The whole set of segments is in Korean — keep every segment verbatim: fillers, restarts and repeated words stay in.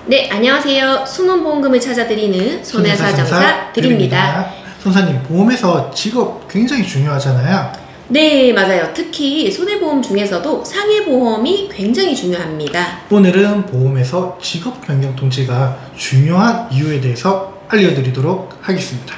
네, 안녕하세요. 숨은 보험금을 찾아드리는 손해사정사 드립니다. 손사님, 보험에서 직업 굉장히 중요하잖아요. 네, 맞아요. 특히 손해보험 중에서도 상해보험이 굉장히 중요합니다. 오늘은 보험에서 직업 변경 통지가 중요한 이유에 대해서 알려드리도록 하겠습니다.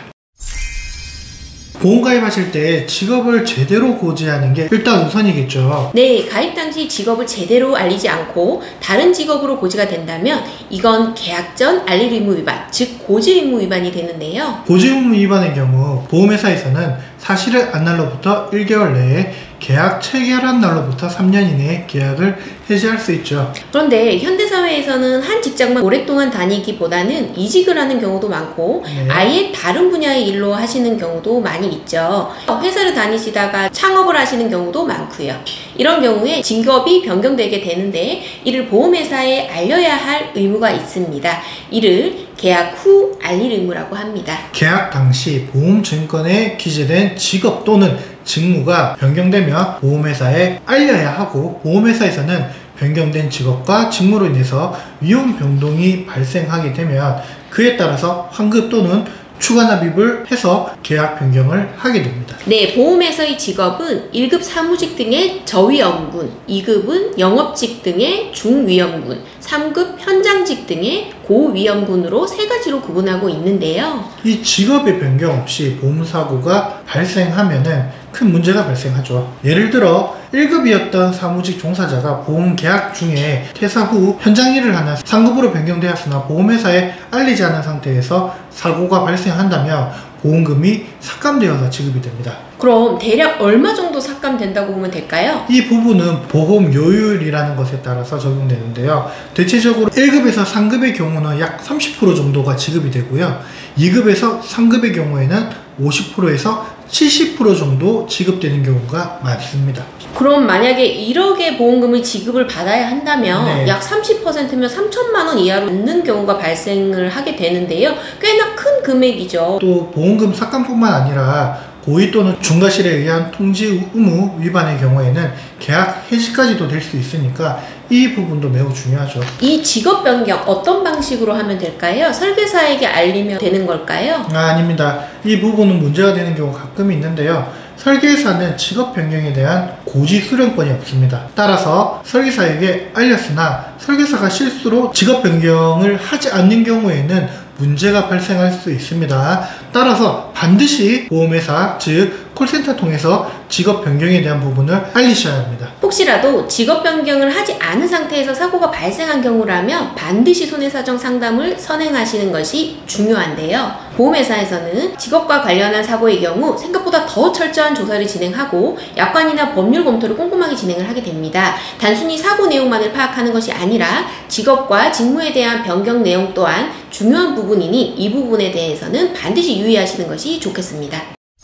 보험 가입하실 때 직업을 제대로 고지하는 게 일단 우선이겠죠. 네, 가입 당시 직업을 제대로 알리지 않고 다른 직업으로 고지가 된다면 이건 계약 전 알릴 의무 위반, 즉 고지 의무 위반이 되는데요. 고지 의무 위반의 경우 보험회사에서는 사실을 안 날로부터 일 개월 내에 계약 체결한 날로부터 삼 년 이내에 계약을 해지할 수 있죠. 그런데 현대사회에서는 한 직장만 오랫동안 다니기보다는 이직을 하는 경우도 많고 네. 아예 다른 분야의 일로 하시는 경우도 많이 있죠. 회사를 다니시다가 창업을 하시는 경우도 많고요. 이런 경우에 직업이 변경되게 되는데 이를 보험회사에 알려야 할 의무가 있습니다. 이를 계약 후 알릴 의무라고 합니다. 계약 당시 보험증권에 기재된 직업 또는 직무가 변경되면 보험회사에 알려야 하고, 보험회사에서는 변경된 직업과 직무로 인해서 위험 변동이 발생하게 되면 그에 따라서 환급 또는 추가 납입을 해서 계약 변경을 하게 됩니다. 네, 보험에서의 직업은 일 급 사무직 등의 저위험군, 이 급은 영업직 등의 중위험군, 삼 급 현장직 등의 고위험군으로 세 가지로 구분하고 있는데요. 이 직업의 변경 없이 보험사고가 발생하면은 큰 문제가 발생하죠. 예를 들어 일 급이었던 사무직 종사자가 보험 계약 중에 퇴사 후 현장 일을 하나 삼 급으로 변경되었으나 보험회사에 알리지 않은 상태에서 사고가 발생한다면 보험금이 삭감되어서 지급이 됩니다. 그럼 대략 얼마 정도 삭감된다고 보면 될까요? 이 부분은 보험 요율이라는 것에 따라서 적용되는데요. 대체적으로 일 급에서 삼 급의 경우는 약 삼십 퍼센트 정도가 지급이 되고요. 이 급에서 삼 급의 경우에는 오십 퍼센트에서 칠십 퍼센트 정도 지급되는 경우가 많습니다. 그럼 만약에 일억의 보험금을 지급을 받아야 한다면 네. 약 삼십 퍼센트면 삼천만 원 이하로 얻는 경우가 발생을 하게 되는데요. 꽤나 큰 금액이죠. 또 보험금 삭감뿐만 아니라 고의 또는 중과실에 의한 통지 의무 위반의 경우에는 계약 해지까지도 될 수 있으니까 이 부분도 매우 중요하죠. 이 직업 변경 어떤 방식으로 하면 될까요? 설계사에게 알리면 되는 걸까요? 아, 아닙니다. 이 부분은 문제가 되는 경우가 가끔 있는데요. 설계사는 직업 변경에 대한 고지 수령권이 없습니다. 따라서 설계사에게 알렸으나 설계사가 실수로 직업 변경을 하지 않는 경우에는 문제가 발생할 수 있습니다. 따라서 반드시 보험회사, 즉 콜센터 통해서 직업 변경에 대한 부분을 알리셔야 합니다. 혹시라도 직업 변경을 하지 않은 상태에서 사고가 발생한 경우라면 반드시 손해사정 상담을 선행하시는 것이 중요한데요. 보험회사에서는 직업과 관련한 사고의 경우 생각보다 더 철저한 조사를 진행하고 약관이나 법률 검토를 꼼꼼하게 진행을 하게 됩니다. 단순히 사고 내용만을 파악하는 것이 아니라 직업과 직무에 대한 변경 내용 또한 중요한 부분이니 이 부분에 대해서는 반드시 유의하시는 것이 좋겠습니다.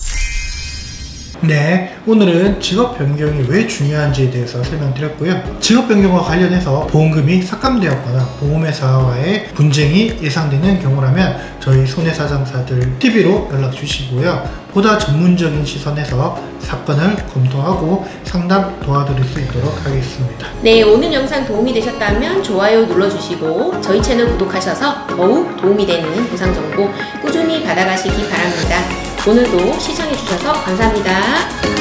네, 오늘은 직업 변경이 왜 중요한지에 대해서 설명드렸고요. 직업 변경과 관련해서 보험금이 삭감되었거나 보험회사와의 분쟁이 예상되는 경우라면 저희 손해사정사들 티비로 연락 주시고요. 보다 전문적인 시선에서 사건을 검토하고 상담 도와드릴 수 있도록 하겠습니다. 네, 오늘 영상 도움이 되셨다면 좋아요 눌러주시고 저희 채널 구독하셔서 더욱 도움이 되는 보상 정보 꾸준히 받아가시기 바랍니다. 오늘도 시청해주셔서 감사합니다.